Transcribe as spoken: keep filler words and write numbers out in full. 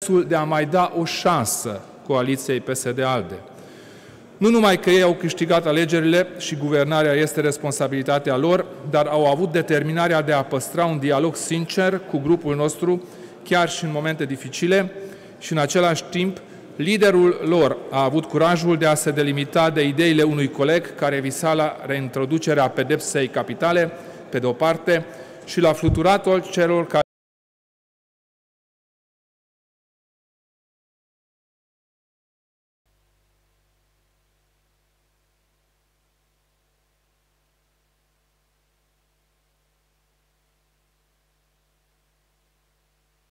de a mai da o șansă coaliției P S D-ALDE. Nu numai că ei au câștigat alegerile și guvernarea este responsabilitatea lor, dar au avut determinarea de a păstra un dialog sincer cu grupul nostru, chiar și în momente dificile, și în același timp liderul lor a avut curajul de a se delimita de ideile unui coleg care visa la reintroducerea pedepsei capitale, pe de o parte, și la fluturatul celor care